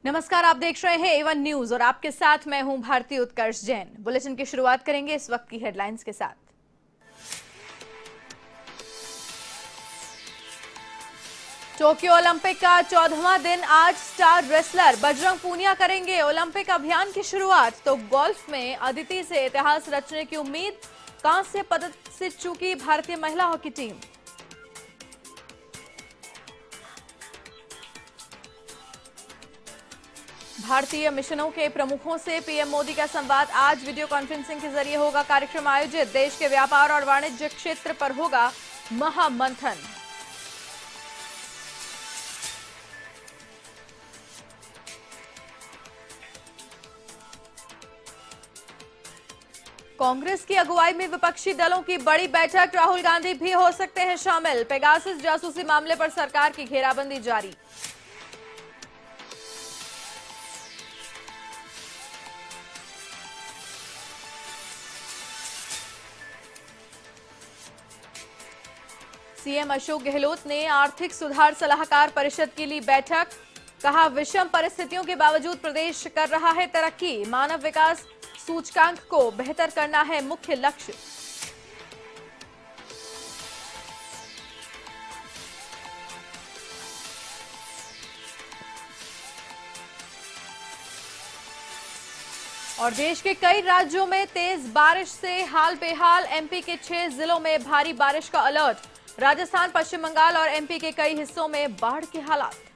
नमस्कार, आप देख रहे हैं A1 न्यूज और आपके साथ मैं हूं भारती उत्कर्ष जैन। बुलेटिन की शुरुआत करेंगे इस वक्त की हेडलाइंस के साथ। टोक्यो ओलंपिक का 14वां दिन आज स्टार रेसलर बजरंग पूनिया करेंगे ओलंपिक अभियान की शुरुआत। तो गोल्फ में अदिति से इतिहास रचने की उम्मीद, कांस्य पदक से चूकी भारतीय महिला हॉकी टीम। भारतीय मिशनों के प्रमुखों से पीएम मोदी का संवाद आज वीडियो कॉन्फ्रेंसिंग के जरिए होगा कार्यक्रम आयोजित। देश के व्यापार और वाणिज्य क्षेत्र पर होगा महामंथन। कांग्रेस की अगुवाई में विपक्षी दलों की बड़ी बैठक, राहुल गांधी भी हो सकते हैं शामिल। पेगासस जासूसी मामले पर सरकार की घेराबंदी जारी। सीएम अशोक गहलोत ने आर्थिक सुधार सलाहकार परिषद की ली बैठक, कहा विषम परिस्थितियों के बावजूद प्रदेश कर रहा है तरक्की। मानव विकास सूचकांक को बेहतर करना है मुख्य लक्ष्य। और देश के कई राज्यों में तेज बारिश से हाल बेहाल। एमपी के 6 जिलों में भारी बारिश का अलर्ट। राजस्थान, पश्चिम बंगाल और एमपी के कई हिस्सों में बाढ़ के हालात।